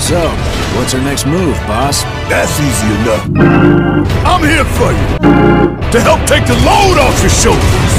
So, what's our next move, boss? That's easy enough. I'm here for you. To help take the load off your shoulders.